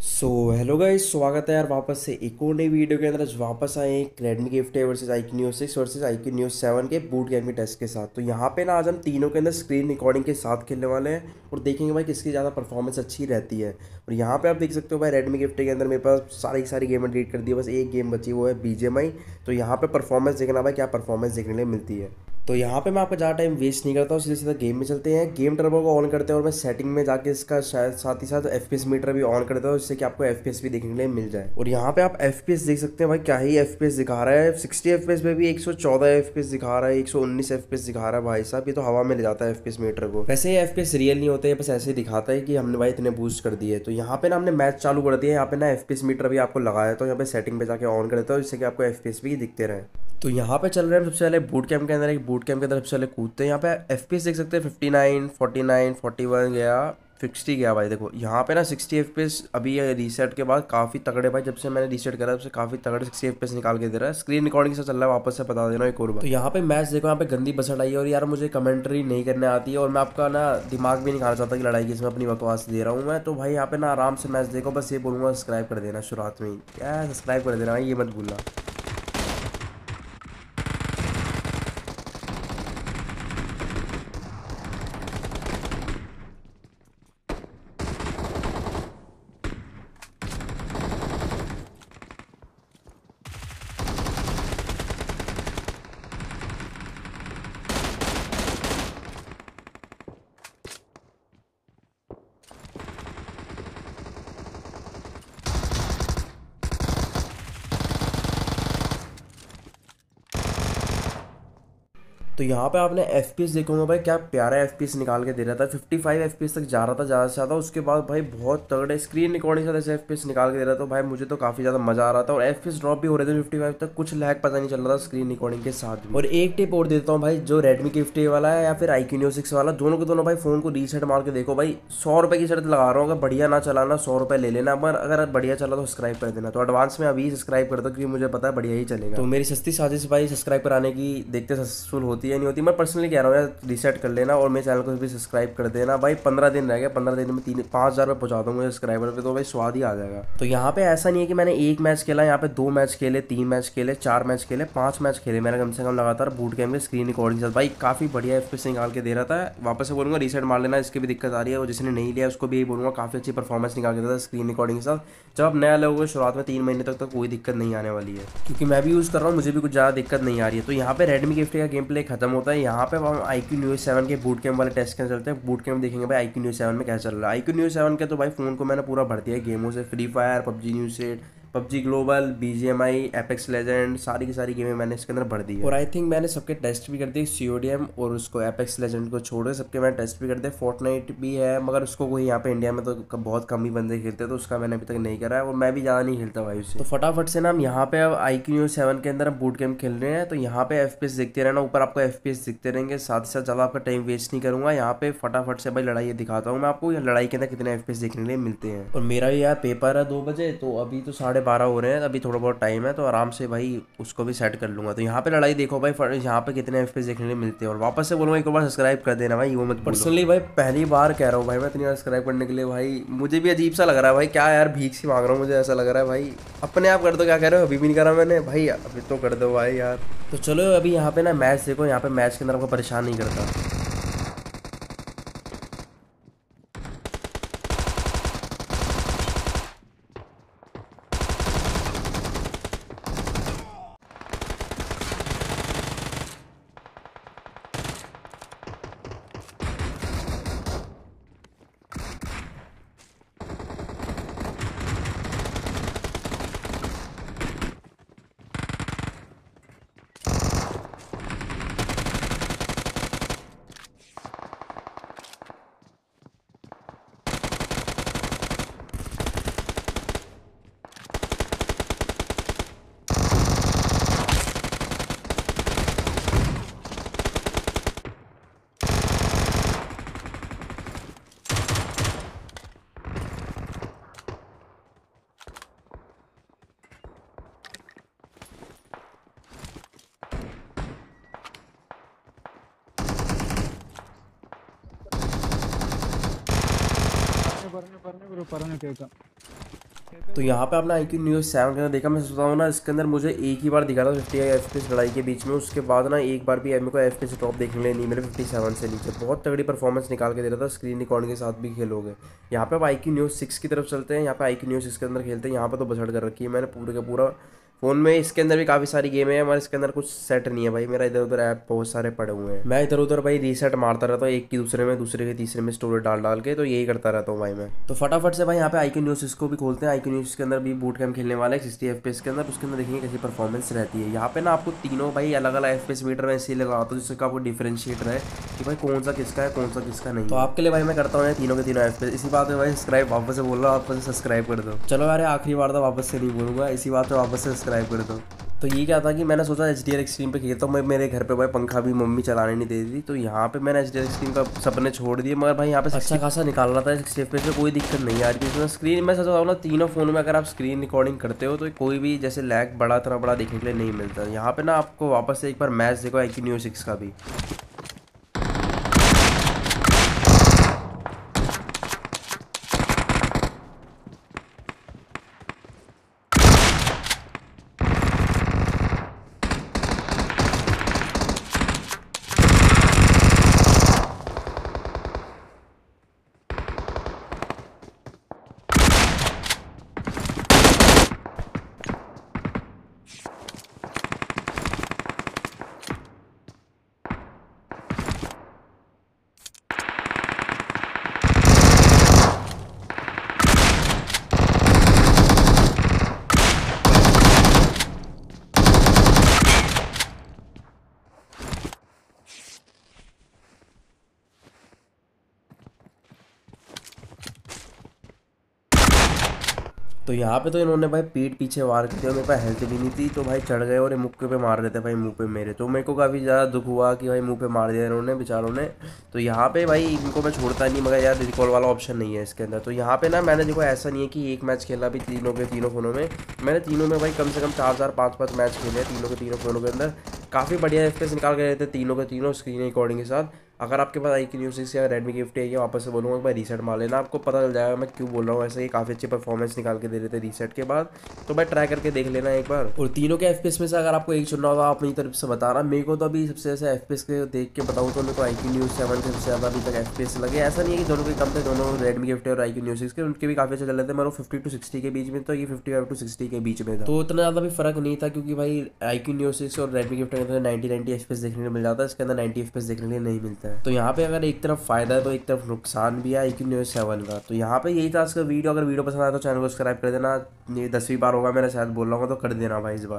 Hello guys, स्वागत है यार वापस से एक और नई वीडियो के अंदर। आज वापस आए एक रेडमी के Gift versus iQOO 6 versus iQOO 7 के बूट कैंप के टेस्ट के साथ। तो यहाँ पे ना आज हम तीनों के अंदर स्क्रीन रिकॉर्डिंग के साथ खेलने वाले हैं और देखेंगे भाई किसकी ज़्यादा परफॉर्मेंस अच्छी रहती है। और यहाँ पे आप देख सकते हो भाई रेडमी गिफ्ट के अंदर मेरे पास सारी गेम डिलीट कर दी है, बस एक गेम बची वो है BGMI। तो यहाँ पे परफॉर्मेंस देखना भाई, क्या परफॉर्मेंस देखने के लिए मिलती है। तो यहाँ पे मैं आपका ज़्यादा टाइम वेस्ट नहीं करता हूँ, सीधे सीधा गेम में चलते हैं। गेम टर्बो को ऑन करते हैं और मैं सेटिंग में जाके इसका शायद साथ ही साथ FPS मीटर भी ऑन करता हूँ, जिससे कि आपको FPS भी देखने के लिए मिल जाए। और यहाँ पे आप FPS देख सकते हैं भाई, क्या ही FPS दिखा रहा है। 60 FPS पे भी 114 FPS दिखा रहा है, 119 FPS दिखा रहा है। भाई साहब ये तो हवा में ले जाता है FPS मीटर को। वैसे ये FPS रियल नहीं होते, बस ऐसे ही दिखाता है कि हमने भाई इतने बूस्ट कर दिए। तो यहाँ पे ना हमने मैच चालू कर दिया। यहाँ पे ना FPS मीटर भी आपको लगाया, तो यहाँ पे सेटिंग पे जाके ऑन कर देता हूँ, जिससे कि आपको FPS भी दिखते रहे। तो यहाँ पे चल रहे हैं सबसे पहले बूट कैंप के अंदर। एक बूट कैंप के अंदर सबसे पहले कूदते हैं। यहाँ पे FPS देख सकते हैं 59, 49, 41 गया, 60 गया। भाई देखो यहाँ पे ना 60 FPS अभी ये रीसेट के बाद काफ़ी तगड़े भाई, जब से मैंने रीसेट करा तब से काफ़ी तगड़े 60 FPS निकाल के दे रहा है। स्क्रीन रिकॉर्डिंग से चल रहा है, वापस से बता देना एक और बार। तो यहाँ पे मैच देखो, यहाँ पे गंदी बसट आई है और यार मुझे कमेंट्री नहीं करने आती है और मैं आपका ना दिमाग भी नहीं खाना चाहता कि लड़ाई की इसमें अपनी बकवास दे रहा हूँ मैं। तो भाई यहाँ पे ना आराम से मैच देखो, बस ये बोलूँगा सब्सक्राइब कर देना शुरुआत में ही। क्या सब्सक्राइब कर देना भाई, ये मत भूलना। तो यहाँ पे आपने FPS देखोगे भाई, क्या प्यारा FPS निकाल के दे रहा था। 55 FPS तक जा रहा था ज़्यादा से ज़्यादा। उसके बाद भाई बहुत तगड़े स्क्रीन रिकॉर्डिंग से ऐसे FPS निकाल के दे रहा था। तो भाई मुझे तो काफ़ी ज़्यादा मज़ा आ रहा था और FPS ड्रॉप भी हो रहे थे 55 तक, कुछ लैग पता नहीं चल रहा था स्क्रीन रिकॉर्डिंग के साथ भी। और एक टिप और देता हूँ भाई, जो रेडमी गिफ्ट वाला है या फिर iQOO 6 वाला, दोनों के दोनों भाई फ़ोन को रीसेट मार के देखो भाई। 100 रुपये की शर्त लगा रहा हूँ, अगर बढ़िया ना चलाना 100 रुपये ले लेना, पर अगर बढ़िया चला तो सब्सक्राइब कर देना। तो एडवांस में अभी सब्सक्राइब कर दो, क्योंकि मुझे पता है बढ़िया ही चलेगा। तो मेरी सस्ती साजिश भाई सब्सक्राइब कराने की, देखते सक्सेसफुल होती है नहीं होती। मैं पर्सनली कह रहा हूँ यार, रीसेट कर लेना और मेरे चैनल को भी सब्सक्राइब कर देना भाई। 15 दिन रह गए, 15 दिन में 5,000 रुपये पहुँचा दूंगा सब्सक्राइबर पे, तो भाई स्वाद ही आ जाएगा। तो यहाँ पे ऐसा नहीं है कि मैंने एक मैच खेला, यहाँ पे 2 मैच खेले, 3 मैच खेले, 4 मैच खेले, 5 मैच खेले मैंने कम से कम लगातार बूट कैंप में स्क्रीन रिकॉर्डिंग के साथ। भाई काफ़ी बढ़िया FPS निकाल के दे रहा था। वापस से बोलूँगा रीसेट मार लेना, इसकी भी दिक्कत आ रही है। और जिसने नहीं लिया उसको भी यही बोलूँगा, काफ़ी अच्छी परफॉर्मेंस निकाल के देता है स्क्रीन रिकॉर्डिंग के साथ। जब आप नया लोगे शुरुआत में 3 महीने तक तो कोई दिक्कत नहीं आने वाली है, क्योंकि मैं भी यूज़ कर रहा हूँ, मुझे भी कुछ ज़्यादा दिक्कत नहीं आ रही है। तो यहाँ पे रेडमी गिफ्ट का गेम प्ले खत्म होता है। यहाँ पे हम iQOO 7 के बूट कैंप वाले टेस्ट के चलते हैं। बूट कैंप देखेंगे भाई iQOO 7 में क्या चल रहा है। iQOO 7 के तो भाई फ़ोन को मैंने पूरा भर दिया है गेमों से, free fire, PUBG new set, PUBG global, BGMI, apex legend, सारी की सारी गेमें मैंने इसके अंदर भर दी है। और आई थिंक मैंने सबके टेस्ट भी कर दिए, CODM और उसको एपेक्स लेजेंड को छोड़ सबके मैंने टेस्ट भी कर दिए। फोर्टनाइट भी है, मगर उसको कोई यहाँ पे इंडिया में तो बहुत कम ही बंदे खेलते हैं, तो उसका मैंने अभी तक नहीं करा है और मैं भी ज़्यादा नहीं खेलता भाई उससे। तो फटाफट से ना हम यहाँ पे अब iQOO 7 के अंदर हम बूट कैंप खेल रहे हैं। तो यहाँ पे FPS देखते रहना, ऊपर आपको FPS दिखते रहेंगे। साथ ही साथ ज़्यादा आपका टाइम वेस्ट नहीं करूँगा। यहाँ पे फटाफट से भाई लड़ाई दिखाता हूँ मैं आपको, या लड़ाई के अंदर कितने FPS देखने के लिए मिलते हैं। और मेरा भी यार पेपर है 2 बजे, तो अभी तो 12:30 हो रहे हैं, अभी थोड़ा बहुत टाइम है, तो आराम से भाई उसको भी सेट कर लूँगा। तो यहाँ पे लड़ाई देखो भाई, यहाँ पे कितने FPS देखने के लिए मिलते हैं। और वापस से बोलूँगा एक बार सब्सक्राइब कर देना भाई, वो मत। पर्सनली भाई पहली बार कह रहा हूँ भाई मैं इतनी बार सब्सक्राइब करने के लिए। भाई मुझे भी अजीब सा लग रहा है भाई, क्या यार भीख सी मांग रहा हूँ, मुझे ऐसा लग रहा है भाई। अपने आप कर दो, क्या कह रहे हो, अभी भी नहीं करा मैंने भाई, अभी तो कर दो भाई यार। तो चलो अभी यहाँ पे ना मैच देखो, यहाँ पे मैच के अंदर आपको परेशान नहीं करता। പറഞ്ഞു ബ്രോ പറഞ്ഞു കേൾക്കാം. तो यहाँ पे आपने IQ Neo 7 के अंदर देखा, मैं सोचता हूँ ना इसके अंदर मुझे एक ही बार दिखा था 50 FPS लड़ाई के बीच में, उसके बाद ना एक बार भी मेरे को FPS ड्रॉप देखने के लिए नहीं मिले 57 से नीचे। बहुत तगड़ी परफॉर्मेंस निकाल के दे रहा था, स्क्रीन रिकॉर्डिंग के साथ भी खेलोगे। यहाँ पे आप IQ Neo 6 की तरफ चलते हैं। यहाँ पे IQ Neo 6 के अंदर खेलते हैं। यहाँ पे तो बछड़ कर रखी है मैंने पूरे का पूरा फ़ोन में। इसके अंदर भी काफ़ी सारी गेम है हमारे, इसके अंदर कुछ सेट नहीं है भाई। मेरा इधर उधर ऐप बहुत सारे पड़े हुए हैं, मैं इधर उधर भाई रीसेट मारता रहता हूँ, एक की दूसरे में, दूसरे के तीसरे में स्टोरेज डाल डाल के, तो यही करता रहता हूँ भाई मैं। तो फटाफट से भाई यहाँ पे IQ Neo 6 को भी खोलते हैं। IQ Neo 6 के अंदर भी बूट कैम्प खेलने वाला है 60 FPS के अंदर। उसके अंदर देखेंगे कैसी परफॉर्मेंस रहती है। यहाँ पे ना आपको तीनों भाई अलग अलग FPS मीटर में इसलिए लगाता हूँ जिससे आपको डिफरेंशिएट रहे कि भाई कौन सा किसका है कौन सा किसका नहीं। तो आपके लिए भाई मैं करता हूँ तीनों के तीनों FPS। इसी बात में भाई सब्सक्राइब वापस से बोल रहा हूँ, वापस से सब्सक्राइब कर दो। चलो यार आखिरी बार तो वापस से नहीं बोलूँगा, इसी बात में वापस से सब्सक्राइब कर दो। तो ये क्या था कि मैंने सोचा HDR एक्सट्रीम पे खेलता हूँ मैं। मेरे घर पे भाई पंखा भी मम्मी चलाने नहीं दे रही थी, तो यहाँ पे मैंने HDR एक्सट्रीम का सपने छोड़ दिए। मगर भाई यहाँ पे अच्छा खासा निकाल रहा था 60 FPS में, कोई दिक्कत नहीं आ रही थी इसमें। स्क्रीन मैं सोचा हूँ ना तीनों फ़ोन में अगर आप स्क्रीन रिकॉर्डिंग करते हो तो कोई भी जैसे लैग बड़ा इतना बड़ा देखने के लिए नहीं मिलता। यहाँ पे ना आपको वापस से एक बार मैच देखो IQ Neo 6 का भी। तो यहाँ पे तो इन्होंने भाई पीठ पीछे वार कर दिया, मेरे पास हेल्थ भी नहीं थी, तो भाई चढ़ गए और ये मुक्के पे मार रहे थे भाई मुंह पे मेरे। तो मेरे को काफ़ी ज़्यादा दुख हुआ कि भाई मुंह पे मार दिया इन्होंने बेचारों ने। तो यहाँ पे भाई इनको मैं छोड़ता नहीं, मगर यार रिकॉल वाला ऑप्शन नहीं है इसके अंदर। तो यहाँ पे ना मैंने देखो ऐसा नहीं है कि एक मैच खेला भी तीनों के तीनों फ़ोनों में, मैंने तीनों में भाई कम से कम 4 5 मैच खेले हैं तीनों के तीनों फ़ोनों के अंदर। काफ़ी बढ़िया FPS निकाल के रहे थे तीनों के तीनों स्क्रीन रिकॉर्डिंग के साथ। अगर आपके पास IQ Neo 6 या Redmi Gift है, ये वापस से बोलूँगा भाई रीसेट मार लेना, आपको पता चल जाएगा मैं क्यों बोल रहा हूँ ऐसे। ये काफ़ी अच्छी परफॉर्मेंस निकाल के दे रहे थे रीसेट के बाद, तो भाई ट्राई करके देख लेना एक बार। और तीनों के FPS में से अगर आपको एक चुनना होगा अपनी तरफ से बताना। मेरे को तो अभी सबसे ऐसे FPS के देख के बताऊँ तो मेरे को IQ Neo 7 के सबसे ज़्यादा अभी तक FPS लगे। ऐसा नहीं है कि दोनों के कम थे, दोनों Redmi Gift और IQ Neo 6 के उनके भी काफ़ी अच्छे चल रहे थे। मेरे 50 to 60 के बीच में, तो ये 55 to 60 के बीच में था, तो उतना ज़्यादा भी फर्क नहीं था, क्योंकि भाई IQ Neo 6 और Redmi Gift के अंदर 90 FPS देखने को मिल जाता है, इसके अंदर 90 FPS देखने के लिए नहीं मिलता है। तो यहाँ पे अगर एक तरफ फायदा है तो एक तरफ नुकसान भी है IQ Neo 7 का। तो यहाँ पे यही था आज का वीडियो। अगर वीडियो पसंद आया तो चैनल को सब्सक्राइब कर देना। ये 10वीं बार होगा मैंने शायद बोल रहा हूँ, तो कर देना भाई इस बार।